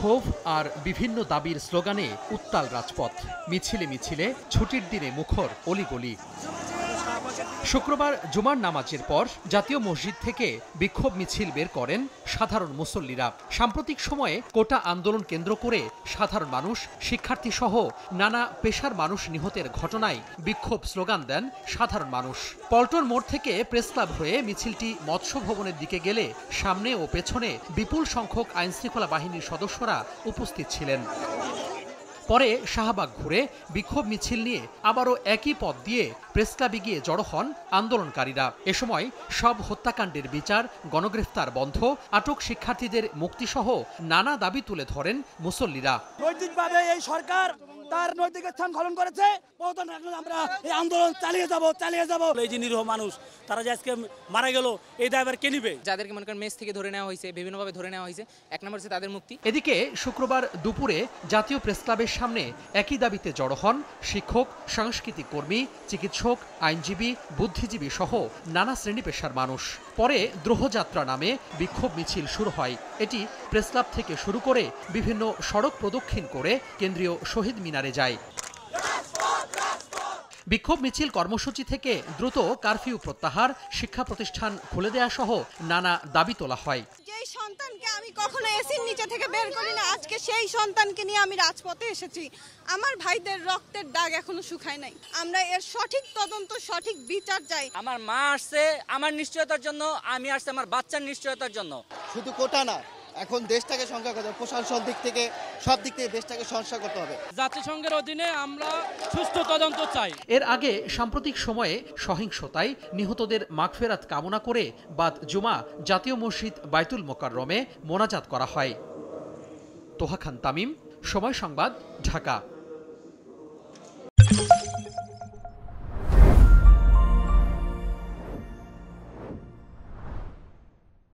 ক্ষোভ আর বিভিন্ন দাবির স্লোগানে উত্তাল রাজপথ। মিছিলে মিছিলে ছুটির দিনে মুখর অলিগলি। শুক্রবার জুমার নামাজের পর জাতীয় মসজিদ থেকে বিক্ষোভ মিছিল বের করেন সাধারণ মুসল্লিরা। সাম্প্রতিক সময়ে কোটা আন্দোলন কেন্দ্র করে সাধারণ মানুষ, শিক্ষার্থী সহ নানা পেশার মানুষ নিহতের ঘটনায় বিক্ষোভ স্লোগান দেন সাধারণ মানুষ। পল্টন মোড় থেকে প্রেসক্লাব হয়ে মিছিলটি মৎস্য ভবনের দিকে গেলে সামনে ও পেছনে বিপুল সংখ্যক আইনশৃঙ্খলা বাহিনীর সদস্যরা উপস্থিত ছিলেন। পরে শাহবাগ ঘুরে বিক্ষোভ মিছিল নিয়ে আবারও একই পথ দিয়ে প্রেসক্লাবে গিয়ে জড়ো হন আন্দোলনকারীরা। এ সময় সব হত্যাকাণ্ডের বিচার, গণগ্রেফতার বন্ধ, আটক শিক্ষার্থীদের মুক্তিসহ নানা দাবি তুলে ধরেন মুসল্লিরা। নৈতিকভাবে এই সরকার তার নৈতিক স্থান খনন করেছে। আমরা এই আন্দোলন চালিয়ে যাব। এই যে নিরীহ মানুষ তারা যে আজকে মারা গেল, এই দায়ভার কে নিবে? যাদেরকে মনে করেন মেস থেকে ধরে নেওয়া হয়েছে, বিভিন্নভাবে ধরে নেওয়া হয়েছে, এক নম্বর হচ্ছে তাদের মুক্তি। এদিকে শুক্রবার দুপুরে জাতীয় প্রেসক্লাবের সামনে একই দাবিতে জড়ো হন শিক্ষক, সাংস্কৃতিক কর্মী, চিকিৎসক, আইনজীবী, বুদ্ধিজীবী সহ নানা শ্রেণী পেশার মানুষ। পরে দ্রোহযাত্রা নামে বিক্ষোভ মিছিল শুরু হয়। এটি প্রেসক্লাব থেকে শুরু করে বিভিন্ন সড়ক প্রদক্ষিণ করে কেন্দ্রীয় শহীদ মিনারে যায়। বিক্ষোভ মিছিল কর্মসূচি থেকে দ্রুত কারফিউ প্রত্যাহার, শিক্ষা প্রতিষ্ঠান খুলে দেয়া সহ নানা দাবি তোলা হয়। যেই সন্তানকে আমি কখনো এসির নিচে থেকে বের করি না, আজকে সেই সন্তানকে নিয়ে আমি রাজপথে এসেছি। আমার ভাইদের রক্তের দাগ এখনো শুকায় নাই। আমরা এর সঠিক তদন্ত, সঠিক বিচার চাই। আমার মা আসছে আমার নিশ্চয়তার জন্য, আমি আসছে আমার বাচ্চার নিশ্চয়তার জন্য। শুধু কোটা না, এখন দেশটাকে সংস্কার করতে হবে, প্রশাসন দিক থেকে সব দিক থেকে দেশটাকে সংস্কার করতে হবে। জাতিসংঘের অধীনে আমরা সুষ্ঠু তদন্ত চাই। এর আগে সাম্প্রতিক সময়ে সহিংসতায় নিহতদের মাগফিরাত কামনা করে বাদ জুমা জাতীয় মসজিদ বাইতুল মোকাররমে মোনাজাত করা হয়। তোহা খান তামিম, সময় সংবাদ, ঢাকা।